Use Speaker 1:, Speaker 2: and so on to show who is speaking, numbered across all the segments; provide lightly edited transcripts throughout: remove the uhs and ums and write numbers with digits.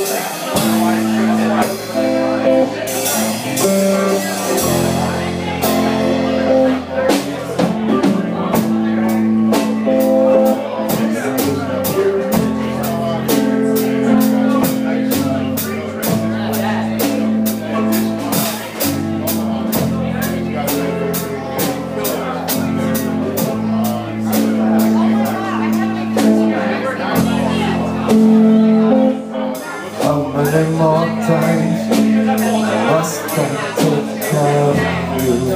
Speaker 1: many more times must I take care of you?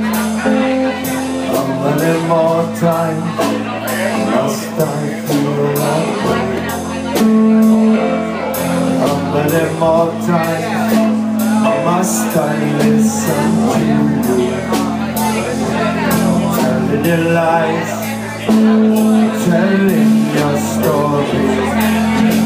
Speaker 1: How many more times must I feel like you? How many more times must I listen to you? Telling your lies, telling your stories.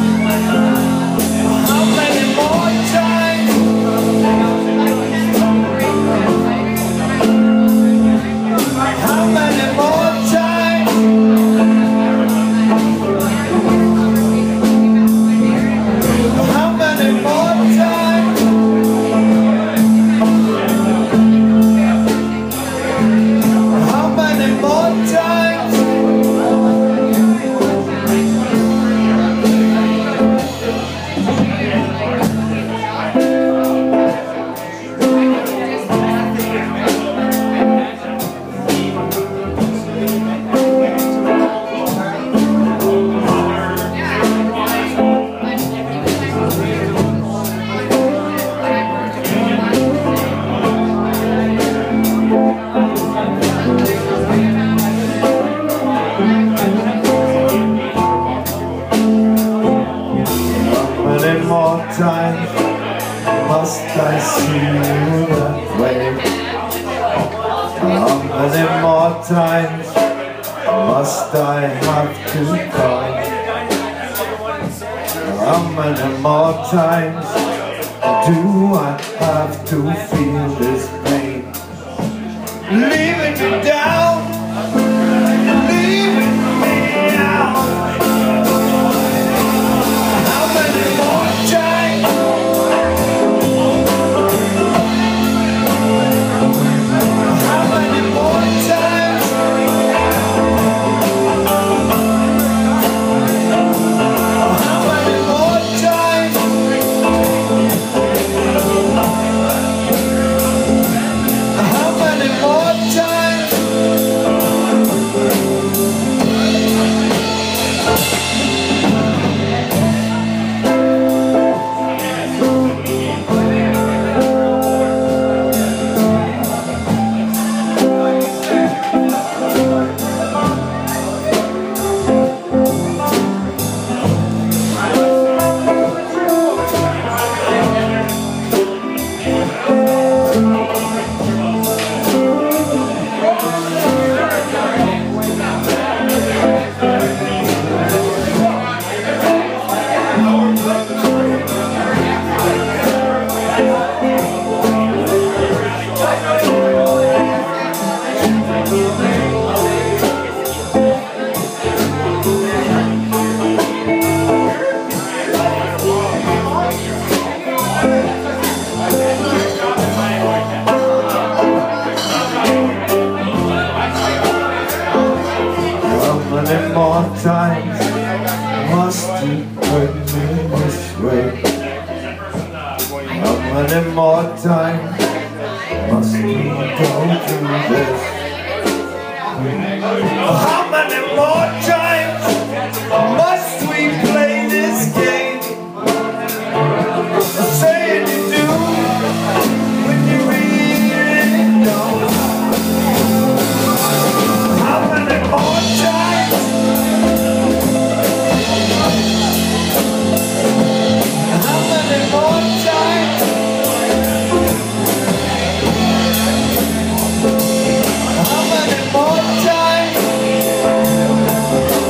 Speaker 1: Times must I see you that way? How many more times must I have to cry? How many more times do I have to feel this pain? Leaving you down, leaving me out. How many more times? How many more times must you hurt me this way? How many more times must we go through this? How many more times must we play this game? Saying you do when you really don't. How many more times? How many more times? How many more times?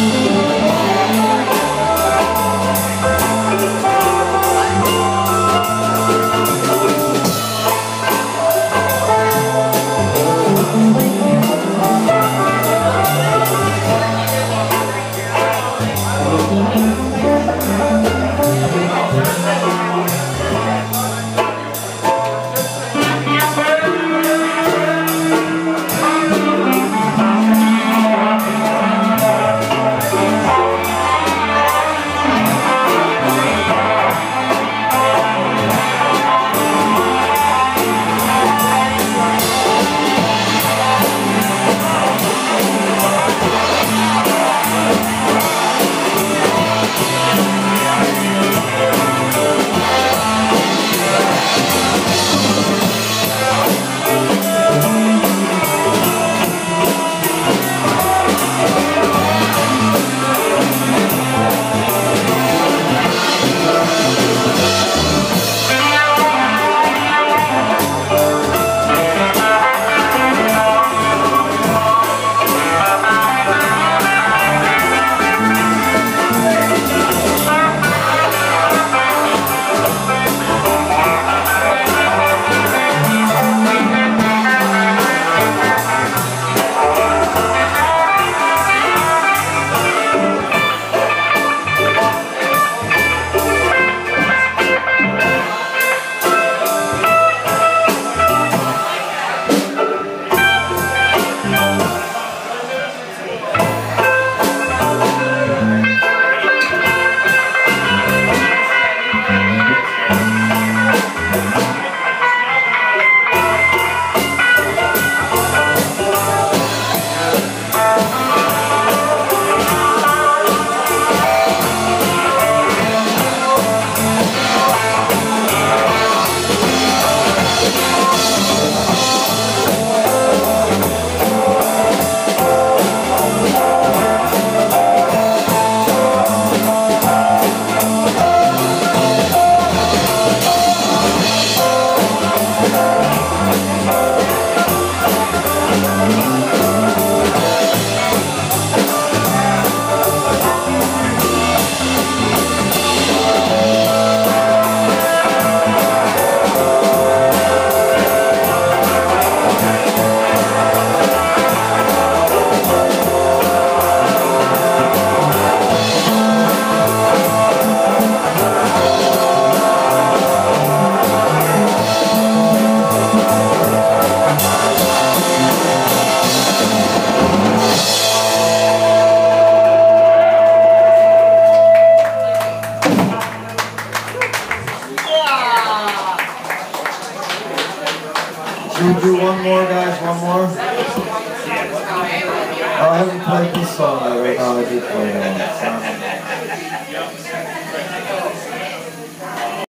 Speaker 1: Should we do one more, guys? One more? I haven't played this song right now. I did play it.